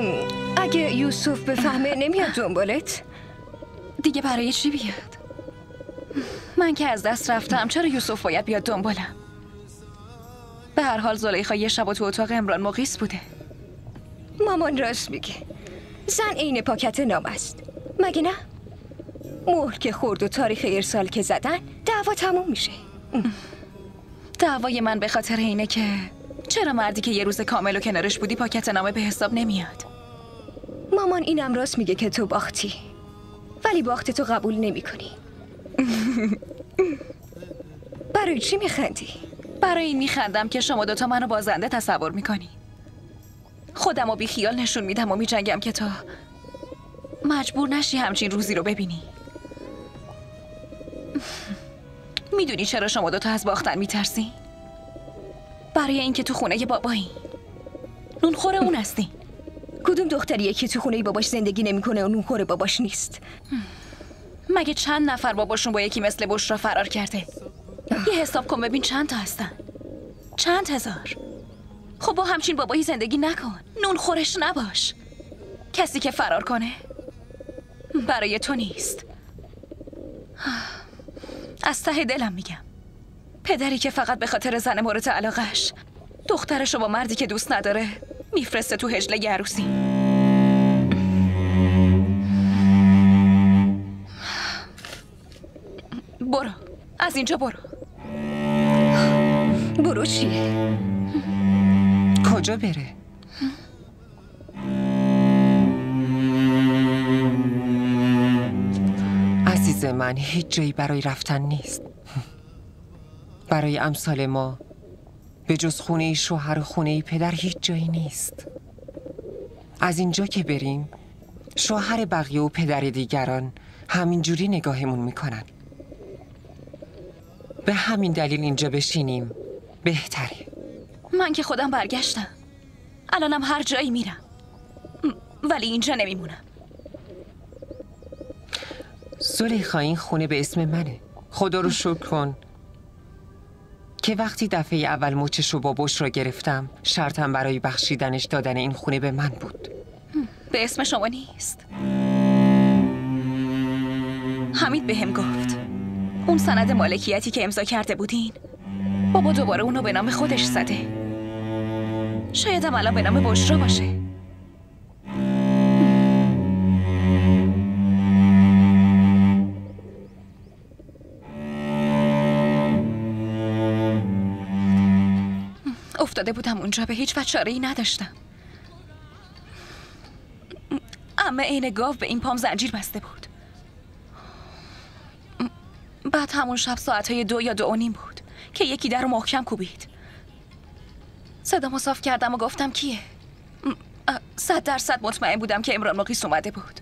اگه یوسف بفهمه نمیاد دنبالت؟ دیگه برای چی بیاد؟ من که از دست رفتم، چرا یوسف باید بیاد دنبالم؟ به هر حال زلیخا یه شب تو اتاق عمران مقیس بوده. مامان راست میگه، زن عین پاکت نام است، مگه نه؟ مهر که خورد و تاریخ ارسال که زدن، دعوا تموم میشه. دعوای من به خاطر اینه که چرا مردی که یه روز کامل و کنارش بودی پاکت نامه به حساب نمیاد؟ مامان اینم راست میگه که تو باختی، ولی باخت تو قبول نمی کنی. برای چی میخندی؟ برای این میخندم که شما دوتا منو بازنده تصور میکنی. خودم رو بی خیال نشون میدم و میجنگم که تا مجبور نشی همچین روزی رو ببینی. میدونی چرا شما دوتا از باختن میترسی؟ برای اینکه تو خونه بابایی نونخور اون هستی. کدوم دختریه که تو خونه باباش زندگی نمیکنه و نونخور باباش نیست؟ مگه چند نفر باباشون با یکی مثل بشرا فرار کرده؟ یه حساب کن ببین چند تا هستن. چند هزار. خب با همچین بابایی زندگی نکن، نونخورش نباش. کسی که فرار کنه برای تو نیست. از ته دلم میگم، پدری که فقط به خاطر زن مورد علاقش دخترشو با مردی که دوست نداره میفرسته تو هجله عروسی. برو از اینجا برو. برو چیه؟ کجا بره؟ عزیز من، هیچ جایی برای رفتن نیست. برای امثال ما به جز خونه شوهر و خونه پدر هیچ جایی نیست. از اینجا که بریم شوهر بقیه و پدر دیگران همینجوری نگاهمون میکنن. به همین دلیل اینجا بشینیم بهتره. من که خودم برگشتم، الانم هر جایی میرم، ولی اینجا نمیمونم. زلیخا، این خونه به اسم منه. خدا رو شکر کن که وقتی دفعه اول مچش رو با بشرا گرفتم، شرطم برای بخشیدنش دادن این خونه به من بود. به اسم شما نیست. حمید بهم گفت اون سند مالکیتی که امضا کرده بودین بابا دوباره اونو به نام خودش زده. شاید هم الان به نام بشرا باشه. افتاده بودم اونجا، به هیچ وجه چاره‌ای نداشتم. عمه عین گاو به این پام زنجیر بسته بود. بعد همون شب ساعتهای 2 یا 2:30 بود که یکی در رو محکم کوبید. صدامو صاف کردم و گفتم کیه؟ 100% مطمئن بودم که عمران مقیس اومده بود.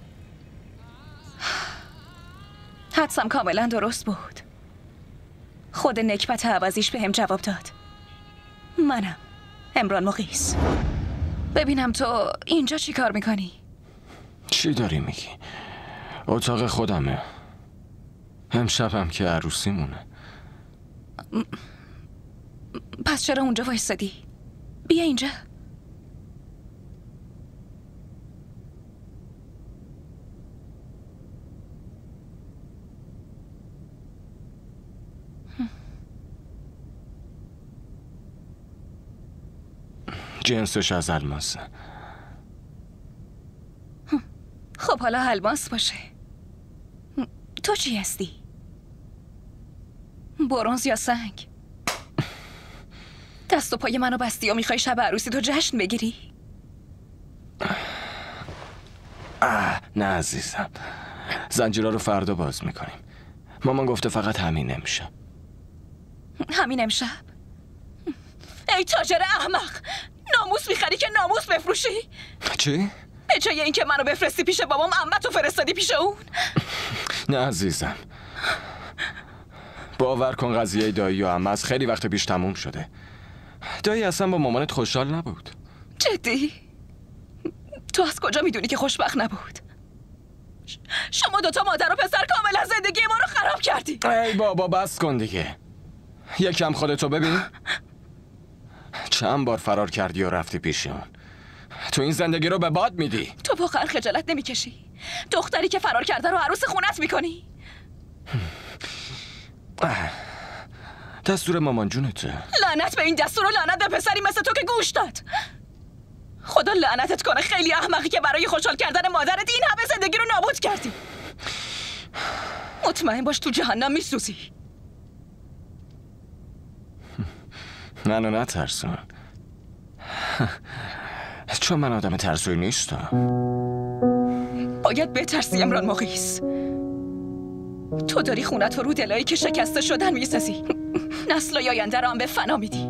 حدسم کاملا درست بود. خود نکبت عوضیش بهم جواب داد. منم عمران مقیس. ببینم تو اینجا چی کار میکنی؟ چی داری میگی؟ اتاق خودمه. امشبم که عروسیمونه. پس چرا اونجا وایسادی؟ بیا اینجا. جنسش از الماسه. خب حالا الماس باشه. تو چی هستی؟ برنز یا سنگ؟ دست و پای منو بستی و میخوای شب عروسی تو جشن بگیری؟ نه عزیزم، زنجیرها رو فردا باز میکنیم. مامان گفته فقط همین امشب. همین امشب؟ ای تاجر احمق، ناموس میخری که ناموس بفروشی؟ چی؟ به جای اینکه منو بفرستی پیش بابام، عمتو فرستادی پیش اون؟ نه عزیزم، باور کن قضیه دایی و عمه از خیلی وقت پیش تموم شده. دایی اصلا با مامانت خوشحال نبود. جدی؟ تو از کجا میدونی که خوشبخت نبود؟ شما دوتا مادر و پسر کاملا زندگی ما رو خراب کردی. ای بابا بس کن دیگه. یکم خودتو ببین. چند بار فرار کردی و رفتی پیش اون. تو این زندگی رو به باد میدی. تو واقعا خجالت نمیکشی؟ دختری که فرار کرده رو عروس خونت میکنی؟ دستور مامان جونته. لعنت به این دستور و لعنت به پسری مثل تو که گوش داد. خدا لعنتت کنه، خیلی احمقی که برای خوشحال کردن مادرت این همه زندگی رو نابود کردی. مطمئن باش تو جهنم میسوزی. منو نترسون، چون من آدم ترسوی نیستم. باید بترسی امران مقیس. تو داری خونت رو دلایی که شکسته شدن میسازی. نسلای آینده رو هم به فنا میدی.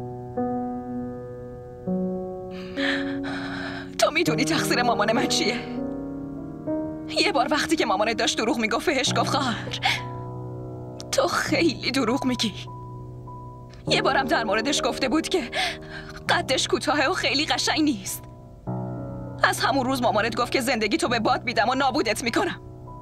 تو میدونی تقصیر مامان من چیه؟ یه بار وقتی که مامانت داشت دروغ میگفت بهش گفت خواهر تو خیلی دروغ میگی. یه بارم در موردش گفته بود که قدش کوتاهه و خیلی قشنگ نیست. از همون روز مامانت گفت که زندگی تو به باد میدم و نابودت میکنم.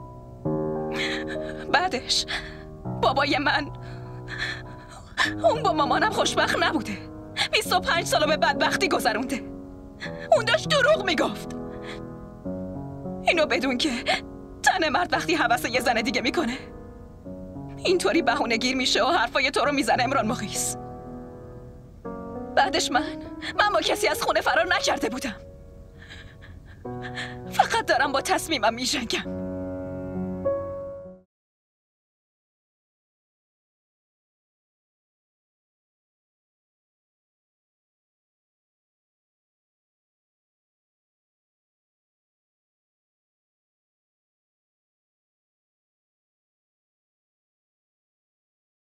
بعدش بابای من اون با مامانم خوشبخت نبوده. 25 سالو به بدبختی گذرونده. اون داشت دروغ میگفت. اینو بدون که تن مرد وقتی هوس یه زن دیگه میکنه اینطوری بهونه گیر میشه و حرفای تو رو میزنه امران مقیس. بعدش من با کسی از خونه فرار نکرده بودم. فقط دارم با تصمیمم میجنگم.